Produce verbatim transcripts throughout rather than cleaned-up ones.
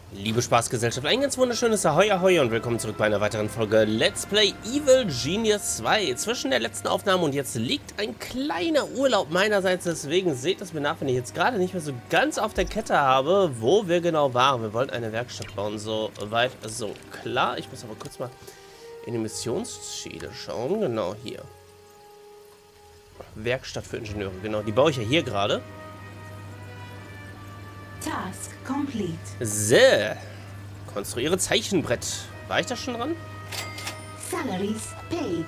Liebe Spaßgesellschaft, ein ganz wunderschönes Ahoi Ahoi und willkommen zurück bei einer weiteren Folge Let's Play Evil Genius zwei. Zwischen der letzten Aufnahme und jetzt liegt ein kleiner Urlaub meinerseits, deswegen seht es mir nach, wenn ich jetzt gerade nicht mehr so ganz auf der Kette habe, wo wir genau waren. Wir wollten eine Werkstatt bauen, so weit, so klar. Ich muss aber kurz mal in die Missionsziele schauen, genau hier. Werkstatt für Ingenieure, genau, die baue ich ja hier gerade. Task complete. So. Konstruiere Zeichenbrett. War ich da schon dran? Salaries paid.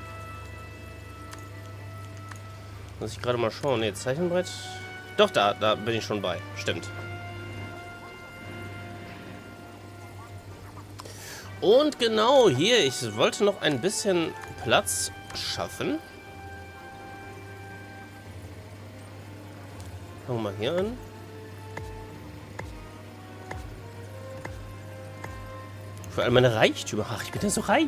Muss ich gerade mal schauen. Ne, Zeichenbrett. Doch, da, da bin ich schon bei. Stimmt. Und genau hier, ich wollte noch ein bisschen Platz schaffen. Fangen wir mal hier an. Vor allem meine Reichtümer. Ach, ich bin ja so reich.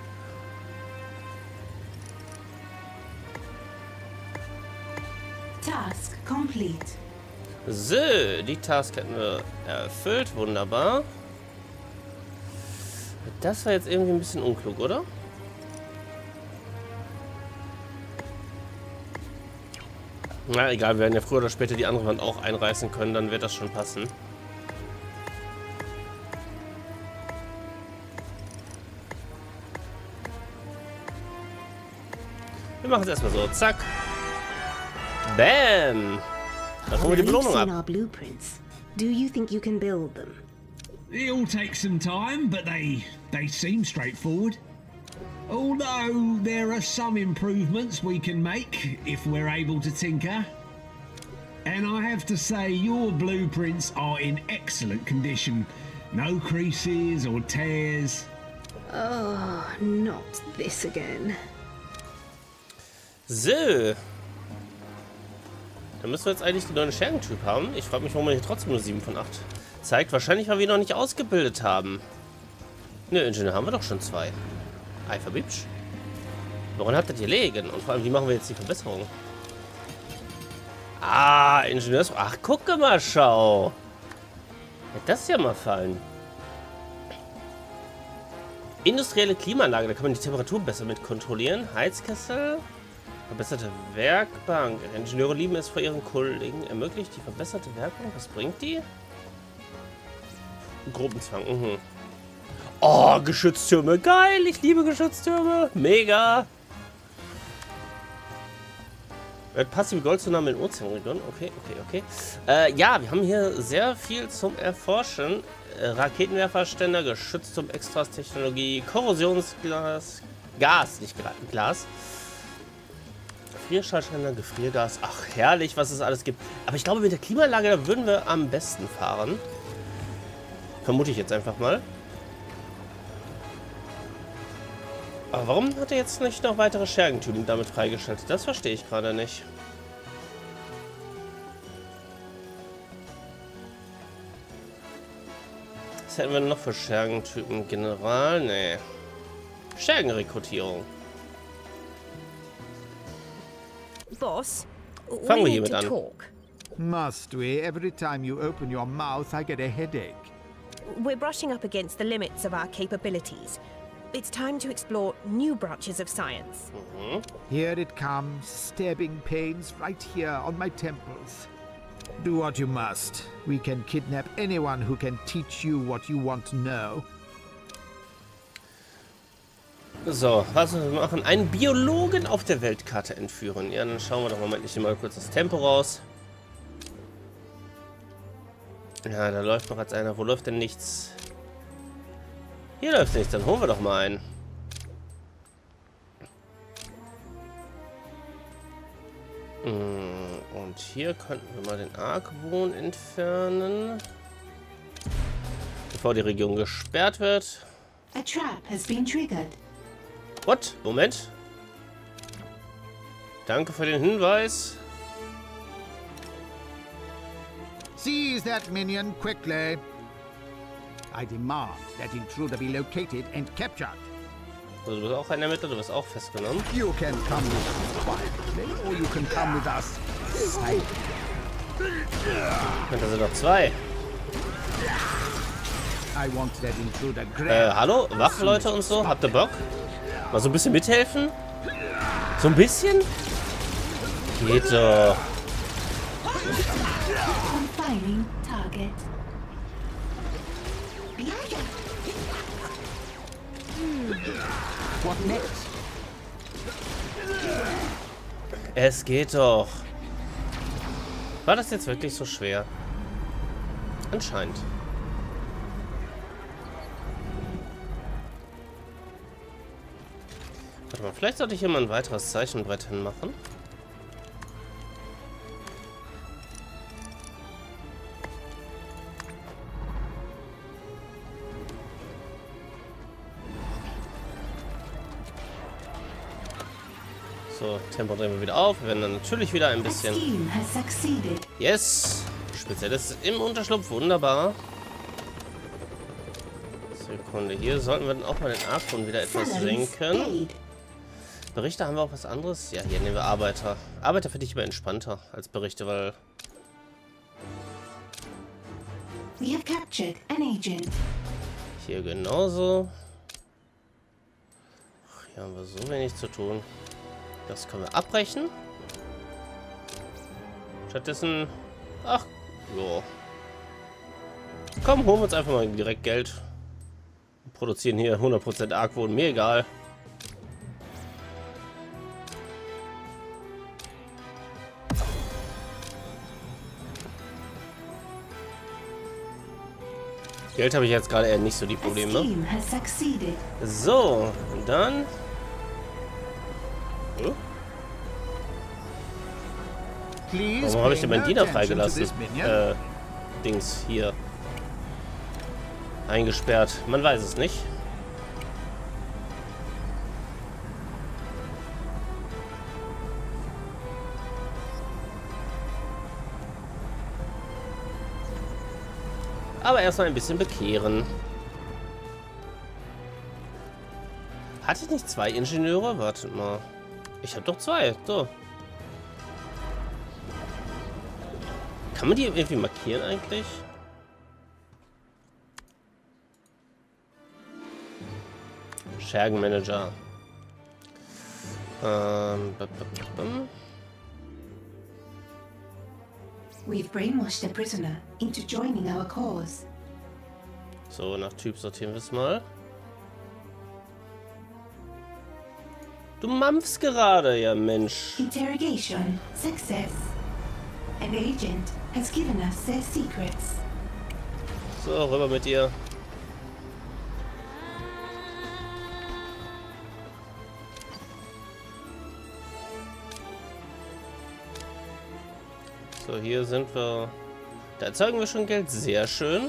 Task complete. So, die Task hätten wir erfüllt. Wunderbar. Das war jetzt irgendwie ein bisschen unklug, oder? Na, egal. Wir werden ja früher oder später die andere Wand auch einreißen können. Dann wird das schon passen. Wir machen es erstmal so. Zack. Bam. Da kommen wir die Belohnung ab. Do you think you can build them? It all takes some time, but they they seem straightforward. Although there are some improvements we can make if we're able to tinker. And I have to say your blueprints are in excellent condition. No creases or tears. Oh, not this again. So. Dann müssen wir jetzt eigentlich den neuen Schergentyp haben. Ich frage mich, warum man hier trotzdem nur sieben von acht zeigt. Wahrscheinlich, weil wir ihn noch nicht ausgebildet haben. Ne, Ingenieur haben wir doch schon zwei. Eifer Bibsch. Woran hat das hier liegen? Und vor allem, wie machen wir jetzt die Verbesserung? Ah, Ingenieurs... Ach, gucke mal, schau. Wird das ja mal fallen. Industrielle Klimaanlage, da kann man die Temperatur besser mit kontrollieren. Heizkessel... Verbesserte Werkbank. Ingenieure lieben es vor ihren Kollegen. Ermöglicht die verbesserte Werkbank. Was bringt die? Gruppenzwang. Mhm. Oh, Geschütztürme. Geil. Ich liebe Geschütztürme. Mega. Passive Goldzunahme in Ozeanregion. Okay, okay, okay. Äh, ja, wir haben hier sehr viel zum Erforschen. Äh, Raketenwerferständer, Geschützturm, Extras, Technologie, Korrosionsglas, Gas, nicht Glas. Gefrierschallständer, Gefriergas. Ach, herrlich, was es alles gibt. Aber ich glaube, mit der Klimaanlage, da würden wir am besten fahren. Vermute ich jetzt einfach mal. Aber warum hat er jetzt nicht noch weitere Schergentypen damit freigeschaltet? Das verstehe ich gerade nicht. Was hätten wir noch für Schergentypen? General? Nee. Schergenrekrutierung. Boss, Fangen wir we hiermit need to an. talk. Must we? Every time you open your mouth, I get a headache. We're brushing up against the limits of our capabilities. It's time to explore new branches of science. Mhm. Here it comes, stabbing pains right here on my temples. Do what you must. We can kidnap anyone who can teach you what you want to know. So, was müssen wir machen? Einen Biologen auf der Weltkarte entführen. Ja, dann schauen wir doch mal, ich nehme mal kurz das Tempo raus. Ja, da läuft noch als einer. Wo läuft denn nichts? Hier läuft nichts, dann holen wir doch mal einen. Und hier könnten wir mal den Argwohn entfernen. Bevor die Region gesperrt wird. A trap has been triggered. What? Moment. Danke für den Hinweis. Seize that minion quickly. I demand that intruder be located and captured. Also, du bist auch ein Ermittler, du wirst auch festgenommen. You can come with us quietly, or you can come with us silently. Da sind noch zwei. I want that intruder Äh, grabbed. hallo? Wachleute und so? Habt ihr Bock? Mal so ein bisschen mithelfen? So ein bisschen? Geht doch. Confining target. What next? Es geht doch. War das jetzt wirklich so schwer? Anscheinend. Warte mal, vielleicht sollte ich hier mal ein weiteres Zeichenbrett hinmachen. So, Tempo drehen wir wieder auf. Wir werden dann natürlich wieder ein That bisschen... scheme has succeeded. Yes! Spezielles im Unterschlupf. Wunderbar. Sekunde. Hier sollten wir dann auch mal den Archon wieder etwas Salaries senken. paid. Berichte haben wir auch was anderes? Ja, hier nehmen wir Arbeiter. Arbeiter finde ich immer entspannter als Berichte, weil... We have captured an agent. Hier genauso. Ach, hier haben wir so wenig zu tun. Das können wir abbrechen. Stattdessen... Ach, jo. Komm, holen wir uns einfach mal direkt Geld. Produzieren hier hundert Prozent Argwohn. Mir egal. Geld habe ich jetzt gerade eher nicht so die The Probleme. scheme has succeeded. So, und dann... Oh, Please warum habe ich den pay no Bandiner attention to freigelassen? this minion. Äh, Dings hier. Eingesperrt. Man weiß es nicht. Aber erstmal ein bisschen bekehren. Hatte ich nicht zwei Ingenieure? Wartet mal. Ich habe doch zwei. So. Kann man die irgendwie markieren eigentlich? Schergenmanager. Ähm. b- b- b- We've brainwashed a prisoner into joining our cause. So, nach Typ sortieren wir es mal. Du mampfst gerade, ja Mensch. Interrogation success. An agent has given us their secrets. So, rüber mit dir. So, hier sind wir. Da erzeugen wir schon Geld. Sehr schön.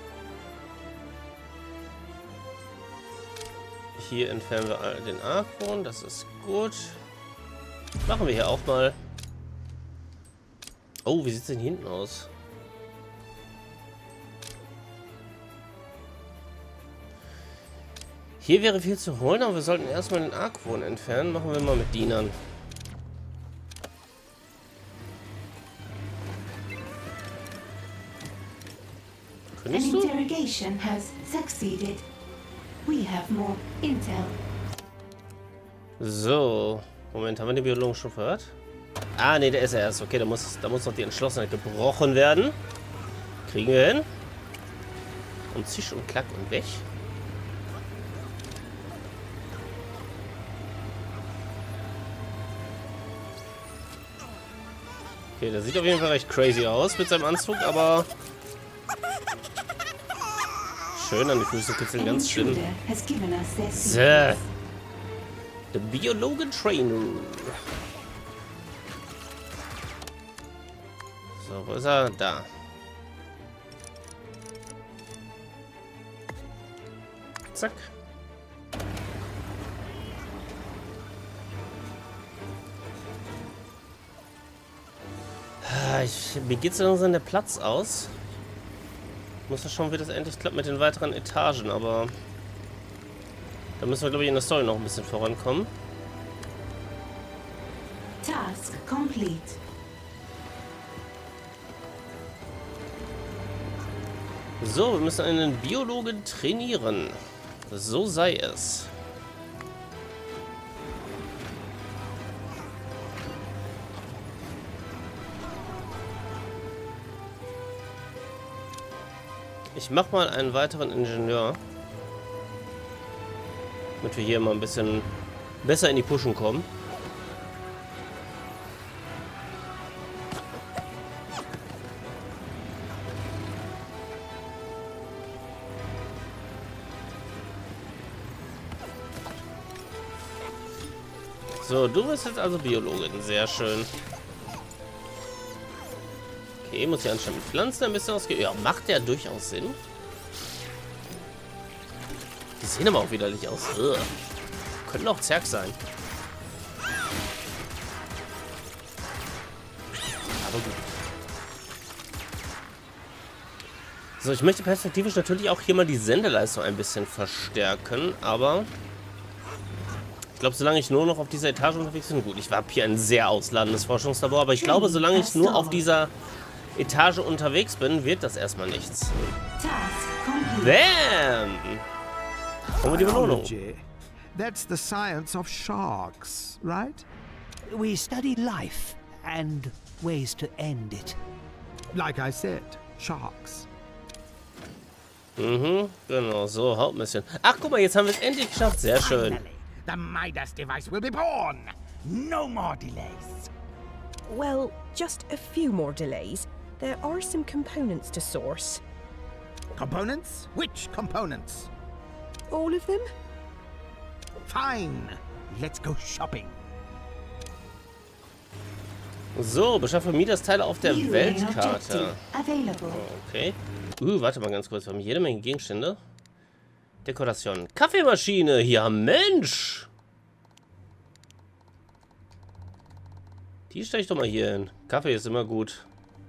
Hier entfernen wir all den Argwohn. Das ist gut. Machen wir hier auch mal. Oh, wie sieht es denn hier hinten aus? Hier wäre viel zu holen, aber wir sollten erstmal den Argwohn entfernen. Machen wir mal mit Dienern. An Könntest du? interrogation has succeeded. We have more intel. So. Moment, haben wir den Biologen schon verhört? Ah, nee, der ist ja erst. Okay, da muss, da muss noch die Entschlossenheit gebrochen werden. Kriegen wir hin. Und zisch und klack und weg. Okay, der sieht auf jeden Fall recht crazy aus mit seinem Anzug, aber... Schön an die Füße kitzeln, An ganz schön. intruder has given us their So. secrets. Der Biologen-Trainer. So, wo ist er? Da. Zack. Ah, Ich, mir geht so langsam der Platz aus. Ich muss ja schauen, wie das endlich klappt mit den weiteren Etagen, aber da müssen wir, glaube ich, in der Story noch ein bisschen vorankommen. Task complete. So, wir müssen einen Biologen trainieren. So sei es. Ich mach mal einen weiteren Ingenieur. Damit wir hier mal ein bisschen besser in die Pushen kommen. So, du bist jetzt also Biologin. Sehr schön. Okay, muss ja anscheinend mit Pflanzen ein bisschen ausgehen. Ja, macht ja durchaus Sinn. Die sehen aber auch widerlich aus. Ugh. Könnten auch Zerg sein. Aber gut. So, ich möchte perspektivisch natürlich auch hier mal die Sendeleistung ein bisschen verstärken, aber ich glaube, solange ich nur noch auf dieser Etage unterwegs bin, gut, ich habe hier ein sehr ausladendes Forschungslabor, aber ich glaube, solange ich nur auf dieser Etage unterwegs bin, wird das erstmal nichts. Bam! Kommen wir die Belohnung. That's the science of sharks, right? We study life and ways to end it. Like I said, sharks. Mhm, genau, so, Hauptmission. Ach, guck mal, jetzt haben wir es endlich geschafft. Sehr schön. Finally, the Midas device will be born. No more delays. Well, just a few more delays. There are some components to source. Components? Which components? All of them? Fine. Let's go shopping. So, beschaffe Midas-Teile auf der New Weltkarte. Available. Okay. Uh, warte mal ganz kurz. Wir haben jede Menge Gegenstände. Dekoration. Kaffeemaschine. Ja, Mensch. Die stelle ich doch mal hier hin. Kaffee ist immer gut.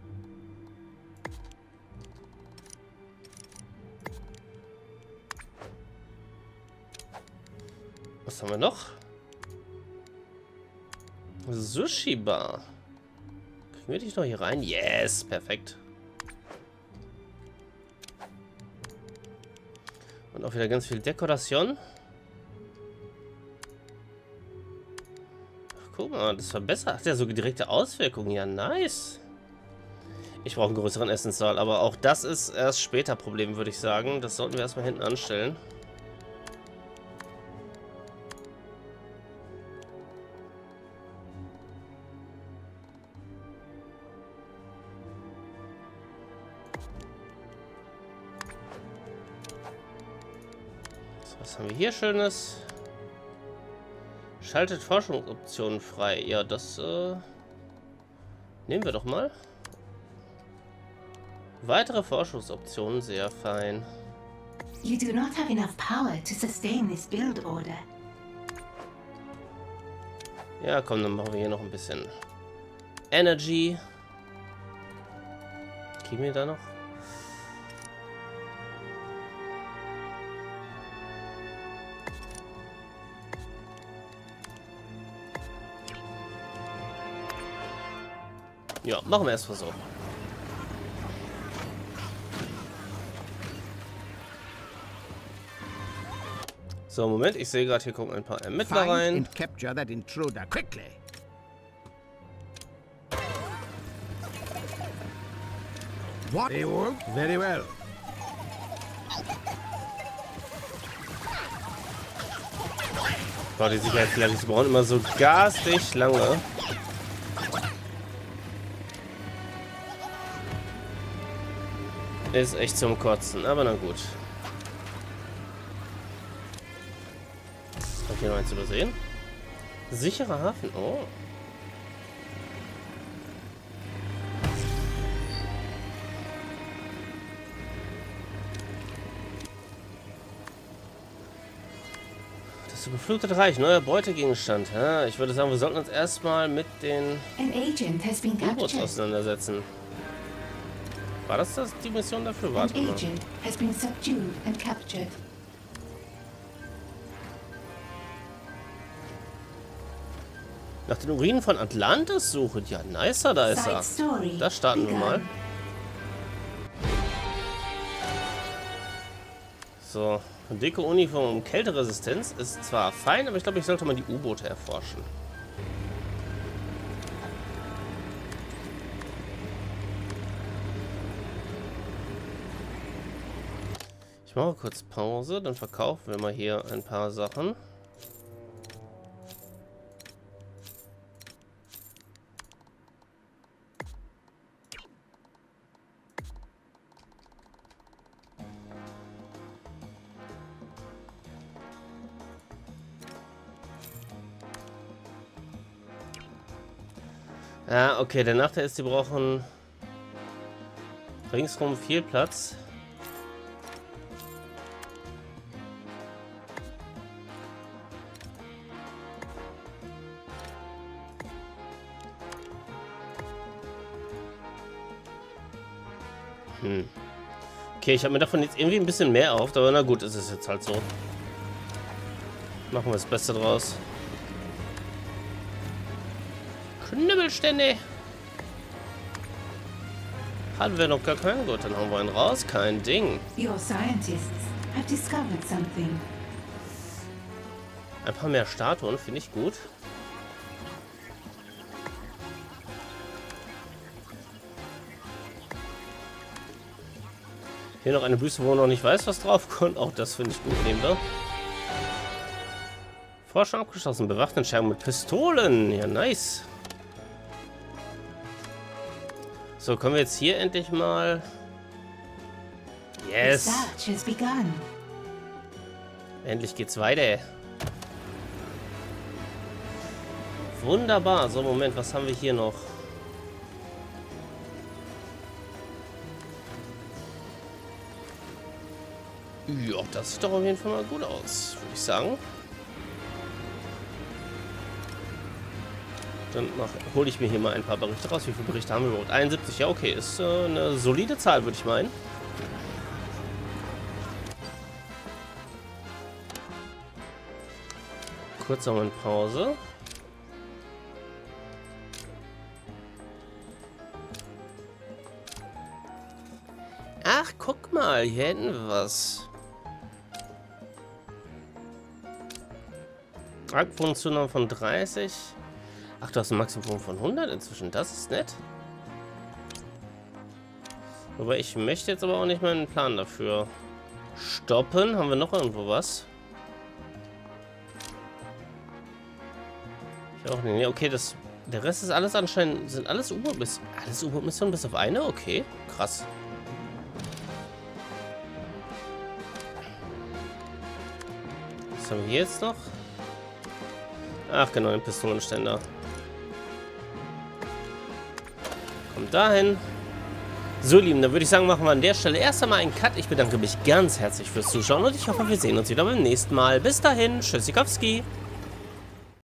Was haben wir noch? Sushi-Bar. Kriegen wir dich noch hier rein? Yes, perfekt. Und auch wieder ganz viel Dekoration. Ach, guck mal, das verbessert. Hat ja so direkte Auswirkungen. Ja, nice. Ich brauche einen größeren Essenssaal, aber auch das ist erst später Problem, würde ich sagen. Das sollten wir erstmal hinten anstellen. Was haben wir hier Schönes? Schaltet Forschungsoptionen frei. Ja, das äh, nehmen wir doch mal. Weitere Forschungsoptionen, sehr fein. You do not have enough power to sustain this build order. Ja, komm, dann machen wir hier noch ein bisschen Energy. Kriegen wir da noch? Ja, machen wir erstmal so. So, Moment, ich sehe gerade, hier gucken ein paar Ermittler Find rein. and capture that intruder quickly. What? They work very well. Boah, die Sicherheitsleute, die brauchen immer so garstig lange. Ist echt zum Kotzen, aber na gut. Hab ich hier noch eins übersehen? Sicherer Hafen, oh. Das überflutete Reich, neuer Beutegegenstand. Ja, ich würde sagen, wir sollten uns erstmal mit den An agent has been U-Boots captured. auseinandersetzen. War das, das die Mission dafür? An Warte mal. agent has been subdued and captured. Nach den Urinen von Atlantis suchen. Ja, nicer, da ist er. Side story Das starten wir mal. begun. So, dicke Uniform und Kälteresistenz ist zwar fein, aber ich glaube, ich sollte mal die U-Boote erforschen. Ich mache kurz Pause, dann verkaufen wir mal hier ein paar Sachen. Ja, okay, der Nachteil ist, die brauchen ringsrum viel Platz. Hm. Okay, ich habe mir davon jetzt irgendwie ein bisschen mehr erhofft, aber na gut, ist es jetzt halt so. Machen wir das Beste draus. Knüppelstände. Hatten wir noch gar keinen. Gut, dann haben wir einen raus. Kein Ding. Your scientists have discovered something. Ein paar mehr Statuen, finde ich gut. Hier noch eine Büste, wo man noch nicht weiß, was drauf kommt. Auch das finde ich gut. Nehmen wir. Forschung abgeschlossen. Bewaffneten Schergen mit Pistolen. Ja, nice. So, können wir jetzt hier endlich mal... Yes! Research has begun. Endlich geht's weiter. Wunderbar. So, Moment, was haben wir hier noch? Ja, das sieht doch auf jeden Fall mal gut aus, würde ich sagen. Dann hole ich mir hier mal ein paar Berichte raus. Wie viele Berichte haben wir überhaupt? einundsiebzig, ja okay, ist äh, eine solide Zahl, würde ich meinen. Kurz noch eine Pause. Ach, guck mal, hier hätten wir was. Aktionszunahme von dreißig. Ach, du hast ein Maximum von hundert inzwischen. Das ist nett. Aber ich möchte jetzt aber auch nicht meinen Plan dafür stoppen. Haben wir noch irgendwo was? Ich auch nicht. Okay, das, der Rest ist alles anscheinend... Sind alles U-Boot-Missionen? Alles U-Boot-Missionen bis auf eine? Okay, krass. Was haben wir hier jetzt noch? Ach genau, den Pistolenständer. Kommt dahin. So, Lieben, dann würde ich sagen, machen wir an der Stelle erst einmal einen Cut. Ich bedanke mich ganz herzlich fürs Zuschauen und ich hoffe, wir sehen uns wieder beim nächsten Mal. Bis dahin, tschüssikowski.